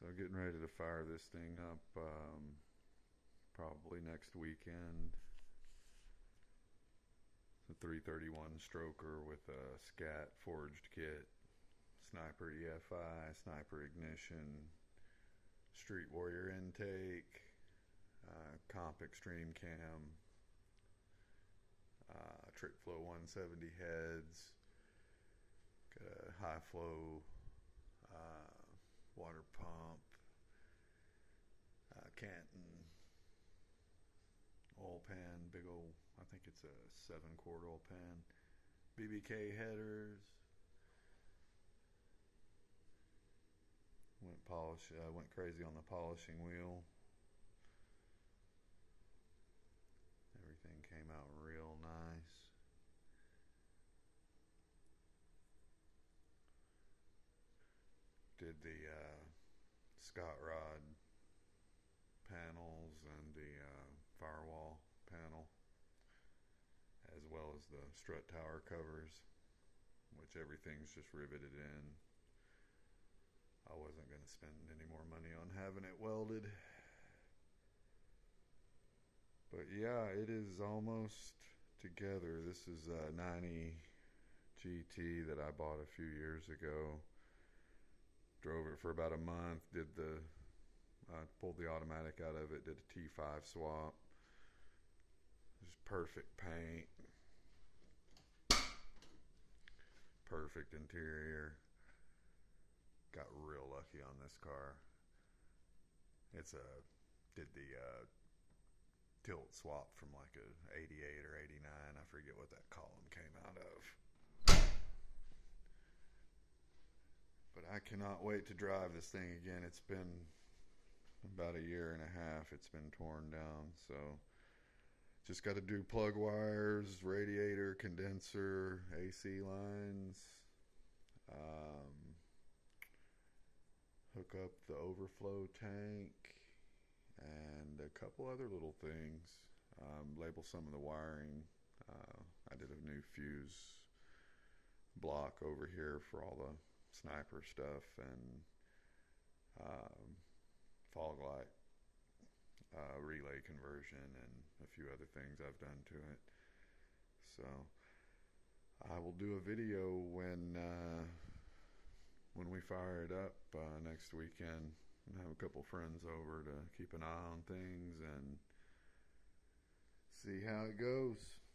So getting ready to fire this thing up probably next weekend. It's a 331 stroker with a scat forged kit, sniper EFI, sniper ignition, street warrior intake, comp extreme cam, trick flow 170 heads, got a high flow water pump, Canton oil pan, big old, I think it's a 7-quart oil pan, BBK headers. Went crazy on the polishing wheel. Everything came out real nice. Did the Scott Rod panels and the firewall panel, as well as the strut tower covers, which everything's just riveted in. I wasn't going to spend any more money on having it welded. But yeah, it is almost together. This is a 90 GT that I bought a few years ago. Drove it for about a month, pulled the automatic out of it, did a T5 swap. Just perfect paint, perfect interior. Got real lucky on this car. Did the tilt swap from like a 88 or 89. I forget what that column came out of. But I cannot wait to drive this thing again. It's been about a year and a half. It's been torn down. So just got to do plug wires, radiator, condenser, AC lines. Hook up the overflow tank and a couple other little things. Label some of the wiring. I did a new fuse block over here for all the sniper stuff, and fog light relay conversion, and a few other things I've done to it. So I will do a video when we fire it up next weekend, and have a couple friends over to keep an eye on things and see how it goes.